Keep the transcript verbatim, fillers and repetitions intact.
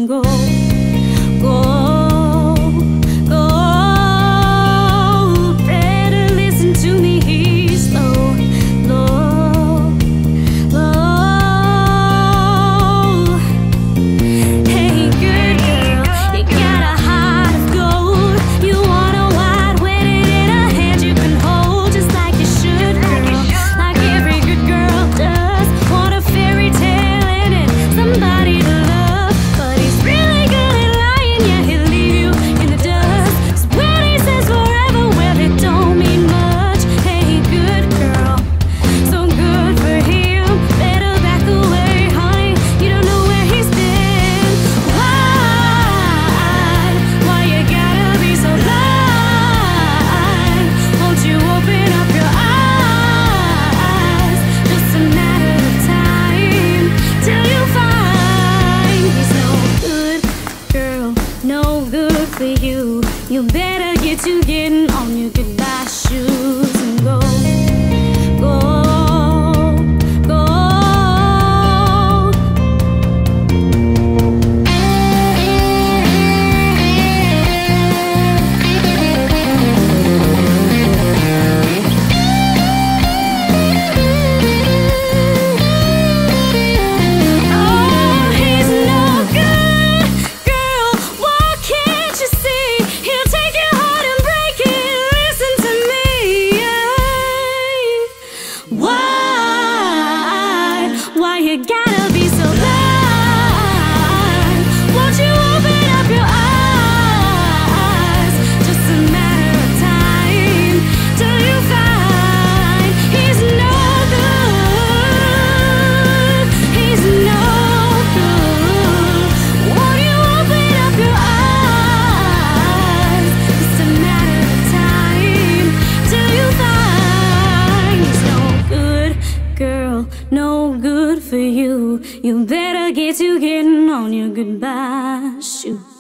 and go, go, go. Better listen to me, he's low, low, low. Hey, good girl, you got a heart of gold. You want a wide wedding in a hand you can hold, just like you should, girl, like every good girl does. Want a fairy tale in it, somebody to love, but he's really good at lying. Yeah, he'll leave you in the dust. 'Cause when he says forever, well, it don't mean much. Hey, good girl, so good for him. Better back away, honey, you don't know where he's been. Why, why you gotta be so blind? Won't you open up your eyes? Just a matter of time till you find he's no good, girl, no good for you. You better get to getting on your goodbye shoes and go, go, go. Oh, he's no good, girl, why can't you see? He'll take your heart and break it. Listen to me. Why, why you gotta be so blind? Won't you open up your eyes? Just a matter of time till you find he's no good. He's no good. Won't you open up your eyes? Just a matter of time till you find he's no good, girl, no good for you. You better get to getting on your goodbye shoes.